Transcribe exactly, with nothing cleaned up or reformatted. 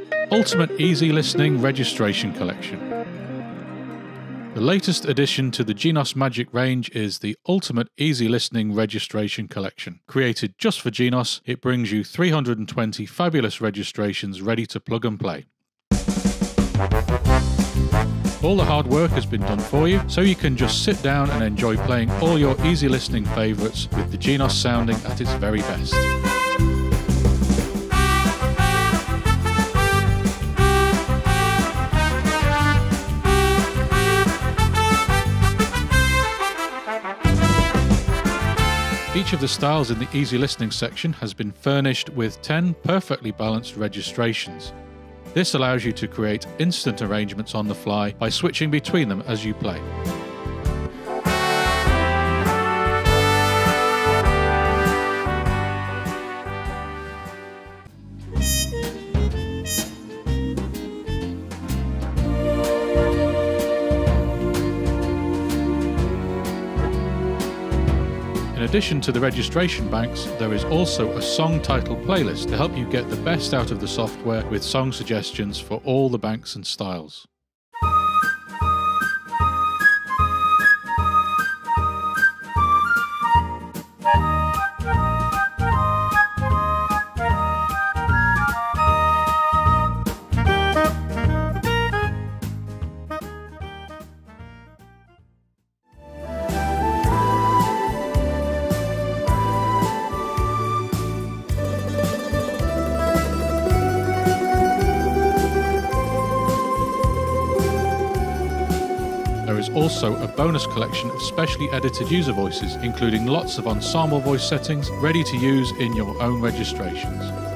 Ultimate Easy Listening Registration Collection. The latest addition to the GenosMagic range is the Ultimate Easy Listening Registration Collection. Created just for Genos, it brings you three hundred twenty fabulous registrations ready to plug and play. All the hard work has been done for you, so you can just sit down and enjoy playing all your easy listening favourites with the Genos sounding at its very best. Each of the styles in the Easy Listening section has been furnished with ten perfectly balanced registrations. This allows you to create instant arrangements on the fly by switching between them as you play. In addition to the registration banks, there is also a song title playlist to help you get the best out of the software with song suggestions for all the banks and styles. There is also a bonus collection of specially edited user voices, including lots of ensemble voice settings ready to use in your own registrations.